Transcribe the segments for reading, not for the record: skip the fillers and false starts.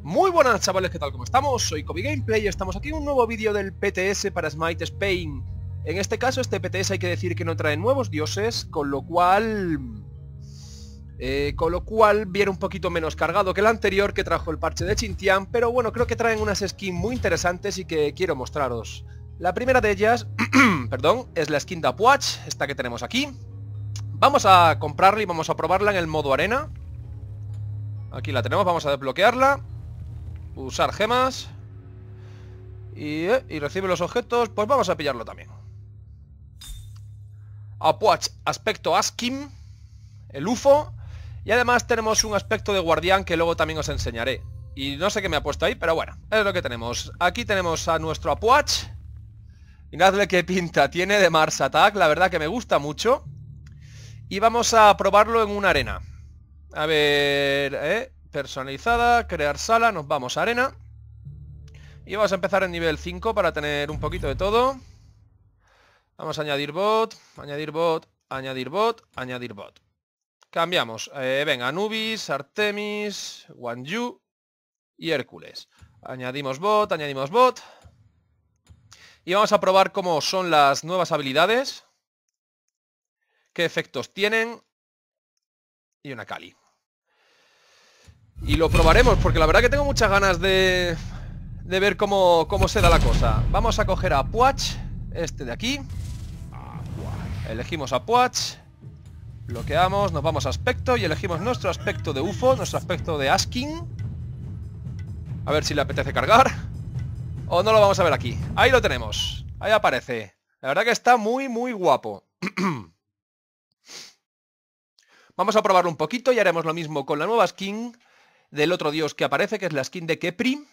Muy buenas chavales, ¿qué tal? ¿Cómo estamos? Soy Kobe Gameplay y estamos aquí en un nuevo vídeo del PTS para Smite Spain. En este caso, este PTS hay que decir que no trae nuevos dioses, con lo cual viene un poquito menos cargado que el anterior que trajo el parche de Xintian, pero bueno, creo que traen unas skins muy interesantes y que quiero mostraros. La primera de ellas, perdón, es la skin de Apuach, esta que tenemos aquí. Vamos a comprarla y vamos a probarla en el modo arena. Aquí la tenemos, vamos a desbloquearla. Usar gemas. Y recibe los objetos, pues vamos a pillarlo también. Apuach, aspecto Askim, el UFO. Y además tenemos un aspecto de guardián que luego también os enseñaré. Y no sé qué me ha puesto ahí, pero bueno, es lo que tenemos. Aquí tenemos a nuestro Apuach. Miradle qué pinta tiene de Mars Attack, la verdad que me gusta mucho. Y vamos a probarlo en una arena. A ver, personalizada, crear sala, nos vamos a arena. Y vamos a empezar en nivel 5 para tener un poquito de todo. Vamos a añadir bot, añadir bot, añadir bot, añadir bot. Cambiamos, venga, Anubis, Artemis, Wanyu y Hércules. Añadimos bot, añadimos bot. Y vamos a probar cómo son las nuevas habilidades. Qué efectos tienen. Y una Kali. Y lo probaremos porque la verdad que tengo muchas ganas de ver cómo se da la cosa. Vamos a coger a Apuach, este de aquí. Elegimos a Apuach. Bloqueamos, nos vamos a aspecto y elegimos nuestro aspecto de UFO, nuestro aspecto de Asking. A ver si le apetece cargar. O no lo vamos a ver aquí. Ahí lo tenemos. Ahí aparece. La verdad que está muy guapo. Vamos a probarlo un poquito y haremos lo mismo con la nueva skin del otro dios que aparece, que es la skin de Khepri.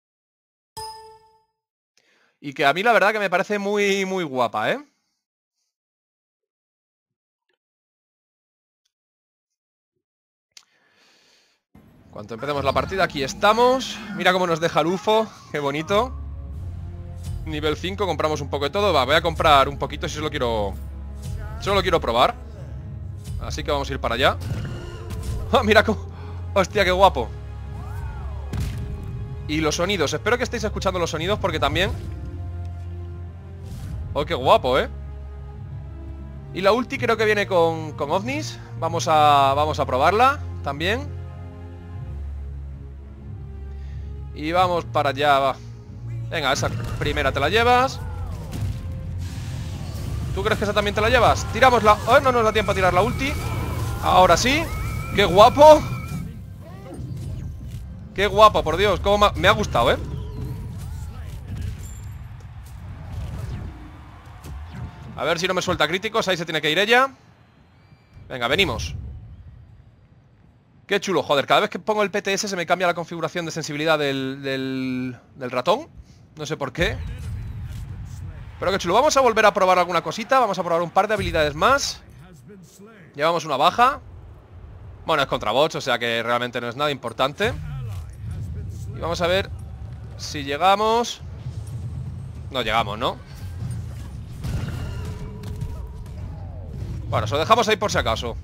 Y que a mí la verdad que me parece muy guapa, ¿eh? Cuando empecemos la partida, aquí estamos. Mira cómo nos deja el UFO, qué bonito. Nivel 5, compramos un poco de todo. Va, voy a comprar un poquito si solo quiero probar. Así que vamos a ir para allá. ¡Oh, mira cómo! ¡Hostia, qué guapo! Y los sonidos, espero que estéis escuchando los sonidos porque también... ¡Oh, qué guapo, eh! Y la ulti creo que viene con ovnis. Vamos a probarla también. Y vamos para allá, va. Venga, esa primera te la llevas. ¿Tú crees que esa también te la llevas? Tirámosla. Oh, no nos da tiempo a tirar la ulti. Ahora sí. ¡Qué guapo! ¡Qué guapo, por Dios! Cómo me ha gustado, ¿eh? A ver si no me suelta críticos. Ahí se tiene que ir ella. Venga, venimos. Qué chulo, joder. Cada vez que pongo el PTS se me cambia la configuración de sensibilidad del ratón. No sé por qué. Pero qué chulo. Vamos a volver a probar alguna cosita. Vamos a probar un par de habilidades más. Llevamos una baja. Bueno, es contra bots, o sea que realmente no es nada importante. Y vamos a ver si llegamos. No llegamos, ¿no? Bueno, se lo dejamos ahí por si acaso.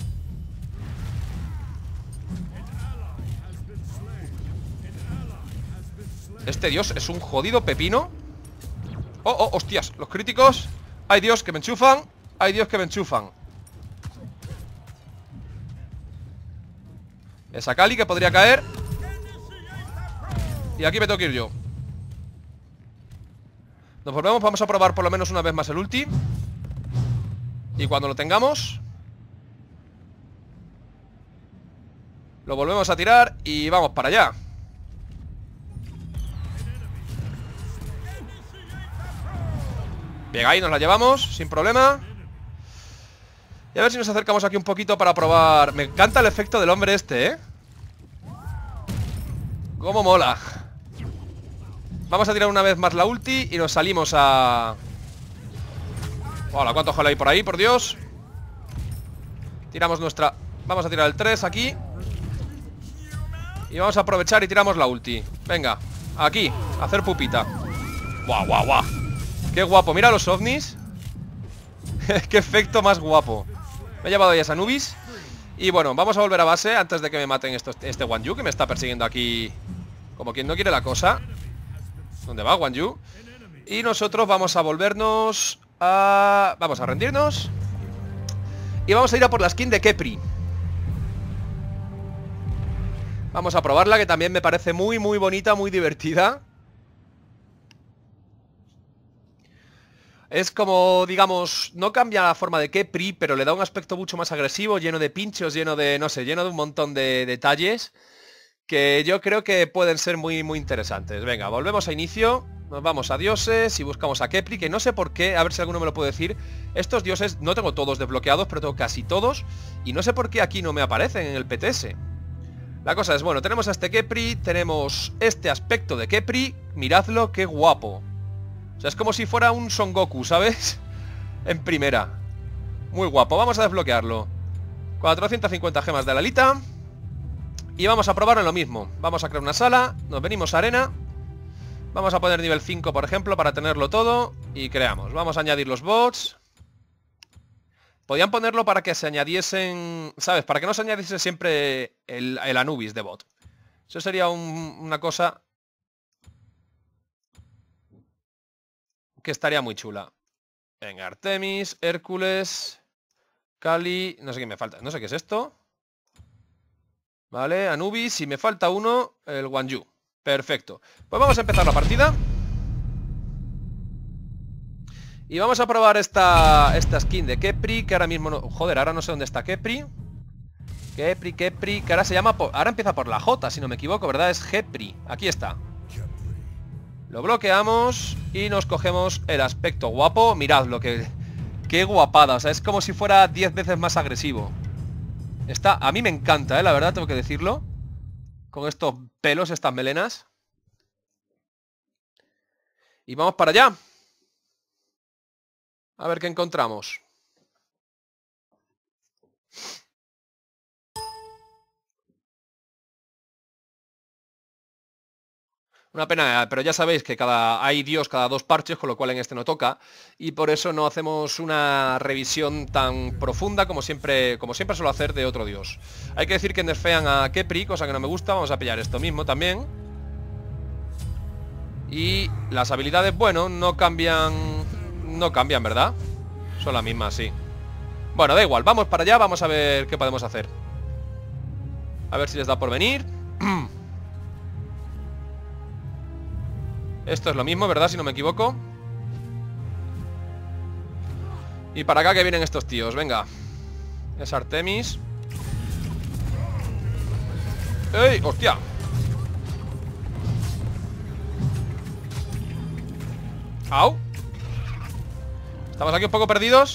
Este dios es un jodido pepino. Oh, hostias, los críticos. Ay Dios, que me enchufan. Ay Dios, que me enchufan. Esa Kali que podría caer. Y aquí me tengo que ir yo. Nos volvemos, vamos a probar por lo menos una vez más el ulti. Y cuando lo tengamos lo volvemos a tirar y vamos para allá. Bien, ahí nos la llevamos, sin problema. Y a ver si nos acercamos aquí un poquito para probar. Me encanta el efecto del hombre este, ¿eh? Cómo mola. Vamos a tirar una vez más la ulti y nos salimos a... Hola, cuánto ojalá hay por ahí, por Dios. Tiramos nuestra... Vamos a tirar el 3 aquí. Y vamos a aprovechar y tiramos la ulti. Venga, aquí, a hacer pupita. Guau. Qué guapo, mira los ovnis. Qué efecto más guapo. Me he llevado ya a Anubis. Y bueno, vamos a volver a base antes de que me maten este Wanyu que me está persiguiendo aquí como quien no quiere la cosa. ¿Dónde va Guan Yu? Y nosotros vamos a volvernos a... Vamos a rendirnos. Y vamos a ir a por la skin de Khepri. Vamos a probarla, que también me parece muy bonita, muy divertida. Es como, digamos, no cambia la forma de Khepri, pero le da un aspecto mucho más agresivo, lleno de pinchos, lleno de, no sé, lleno de un montón de detalles que yo creo que pueden ser muy interesantes. Venga, volvemos a inicio, nos vamos a dioses y buscamos a Khepri, que no sé por qué, a ver si alguno me lo puede decir. Estos dioses no tengo todos desbloqueados, pero tengo casi todos, y no sé por qué aquí no me aparecen en el PTS. La cosa es, bueno, tenemos a este Khepri, tenemos este aspecto de Khepri, miradlo, qué guapo. O sea, es como si fuera un Son Goku, ¿sabes? En primera. Muy guapo, vamos a desbloquearlo. 450 gemas de Lalita. Y vamos a probarlo en lo mismo. Vamos a crear una sala, nos venimos a arena. Vamos a poner nivel 5, por ejemplo, para tenerlo todo. Y creamos, vamos a añadir los bots. Podían ponerlo para que se añadiesen, ¿sabes? Para que no se añadiese siempre el Anubis de bot. Eso sería una cosa que estaría muy chula. Venga, Artemis, Hércules, Kali, no sé qué me falta, no sé qué es esto. Vale, Anubis, y me falta uno, el Guan Yu. Perfecto. Pues vamos a empezar la partida. Y vamos a probar esta skin de Khepri, que ahora mismo no... Joder, ahora no sé dónde está Khepri. Khepri, que ahora se llama... Ahora empieza por la J, si no me equivoco, ¿verdad? Es Khepri. Aquí está. Lo bloqueamos y nos cogemos el aspecto guapo. Mirad lo que... Qué guapada, o sea, es como si fuera 10 veces más agresivo. Está... A mí me encanta, la verdad, tengo que decirlo. Con estos pelos, estas melenas. Y vamos para allá. A ver qué encontramos. Una pena, pero ya sabéis que hay Dios cada 2 parches, con lo cual en este no toca. Y por eso no hacemos una revisión tan profunda como siempre suelo hacer de otro Dios. Hay que decir que nerfean a Khepri, cosa que no me gusta. Vamos a pillar esto mismo también. Y las habilidades, bueno, no cambian, ¿verdad? Son las mismas, sí. Bueno, da igual, vamos para allá, vamos a ver qué podemos hacer. A ver si les da por venir. Esto es lo mismo, ¿verdad? Si no me equivoco. Y para acá que vienen estos tíos, venga. Es Artemis. ¡Ey! ¡Hostia! ¡Au! Estamos aquí un poco perdidos.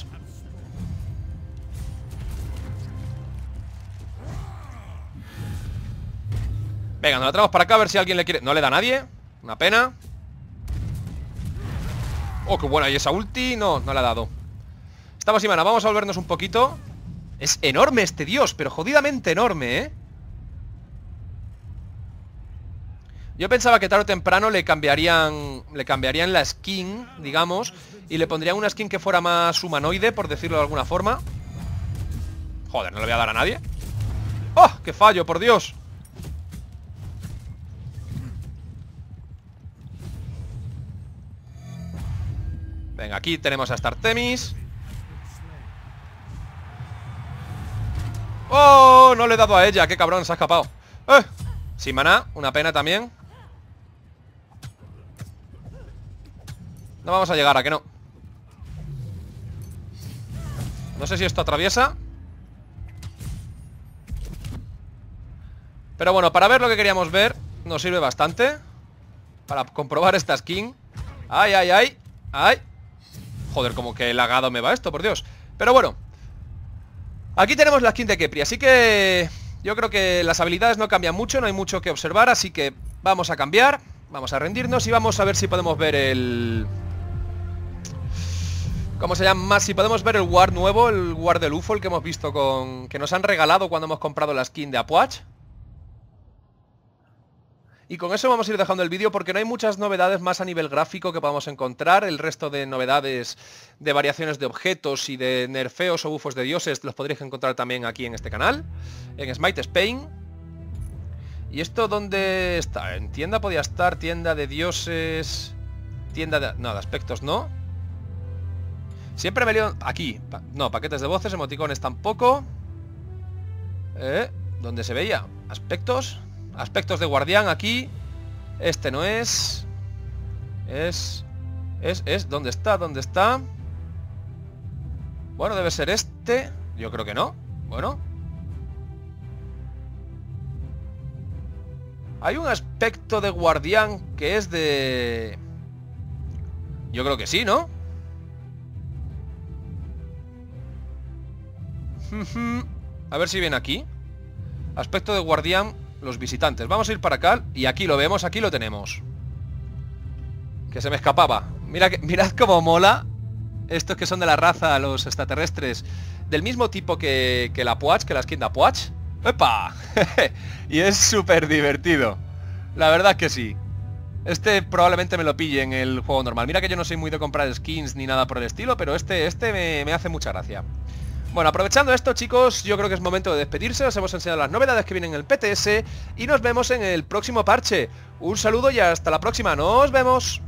Venga, nos la traemos para acá a ver si alguien le quiere... No le da a nadie. Una pena. Oh, qué buena. Y esa ulti no le ha dado. Estamos y mana, vamos a volvernos un poquito. Es enorme este dios, pero jodidamente enorme, ¿eh? Yo pensaba que tarde o temprano le cambiarían la skin, digamos, y le pondrían una skin que fuera más humanoide, por decirlo de alguna forma. Joder, no le voy a dar a nadie. ¡Oh! ¡Qué fallo, por Dios! Venga, aquí tenemos a esta Artemis. ¡Oh! No le he dado a ella, qué cabrón, se ha escapado. Sin maná, una pena también. No vamos a llegar, ¿a que no? No sé si esto atraviesa. Pero bueno, para ver lo que queríamos ver nos sirve bastante. Para comprobar esta skin. ¡Ay, ay, ay! ¡Ay! Joder, como que lagado me va esto, por Dios. Pero bueno, aquí tenemos la skin de Khepri, así que yo creo que las habilidades no cambian mucho, no hay mucho que observar, así que vamos a cambiar, vamos a rendirnos y vamos a ver si podemos ver el... ¿Cómo se llama? Si podemos ver el Ward nuevo, el Ward del UFO, el que hemos visto que nos han regalado cuando hemos comprado la skin de Apuach. Y con eso vamos a ir dejando el vídeo porque no hay muchas novedades más a nivel gráfico que podamos encontrar. El resto de novedades de variaciones de objetos y de nerfeos o bufos de dioses los podréis encontrar también aquí en este canal, en Smite Spain. ¿Y esto dónde está? En tienda podía estar, tienda de dioses... Tienda de... No, de aspectos no. Siempre me lío... Aquí. No, paquetes de voces, emoticones tampoco. ¿Dónde se veía? Aspectos. Aspectos de guardián aquí. Este no es. Es... ¿Dónde está? ¿Dónde está? Bueno, debe ser este. Yo creo que no. Bueno. Hay un aspecto de guardián que es de... Yo creo que sí, ¿no? A ver si viene aquí. Aspecto de guardián, los visitantes. Vamos a ir para acá y aquí lo vemos, aquí lo tenemos. Que se me escapaba. Mirad cómo mola. Estos que son de la raza, los extraterrestres, del mismo tipo que la Apuach, que la skin de Apuach. ¡Epa! Y es súper divertido. La verdad que sí. Este probablemente me lo pille en el juego normal. Mira que yo no soy muy de comprar skins ni nada por el estilo, pero este me hace mucha gracia. Bueno, aprovechando esto, chicos, yo creo que es momento de despedirse. Os hemos enseñado las novedades que vienen en el PTS y nos vemos en el próximo parche. Un saludo y hasta la próxima. ¡Nos vemos!